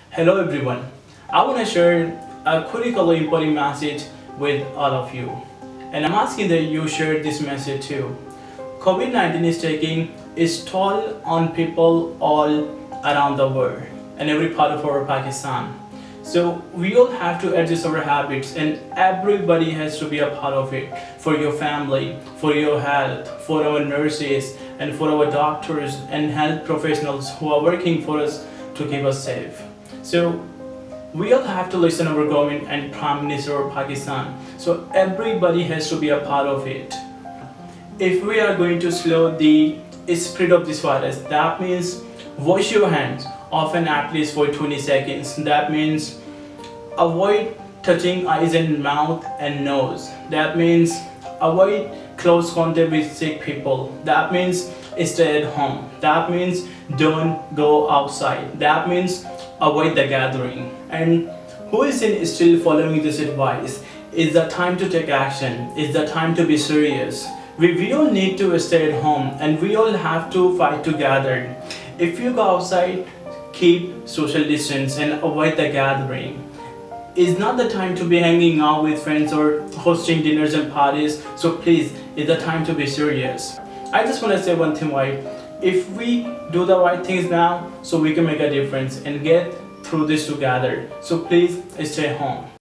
Hello everyone. I want to share a critically important message with all of you. And I'm asking that you share this message too. COVID-19 is taking its toll on people all around the world and every part of our Pakistan. So we all have to adjust our habits and everybody has to be a part of it. For your family, for your health, for our nurses and for our doctors and health professionals who are working for us to keep us safe. So we all have to listen to our government and Prime Minister of Pakistan. So everybody has to be a part of it. If we are going to slow the spread of this virus, that means wash your hands often at least for 20 seconds. That means avoid touching eyes and mouth and nose. That means avoid close contact with sick people. That means stay at home. That means don't go outside. That means avoid the gathering. And who is still following this advice? It's the time to take action. It's the time to be serious. We all need to stay at home and we all have to fight together. If you go outside, keep social distance and avoid the gathering. It's not the time to be hanging out with friends or hosting dinners and parties. So please, it's the time to be serious. I just want to say one thing, right? If we do the right things now, so we can make a difference and get through this together. So please stay home.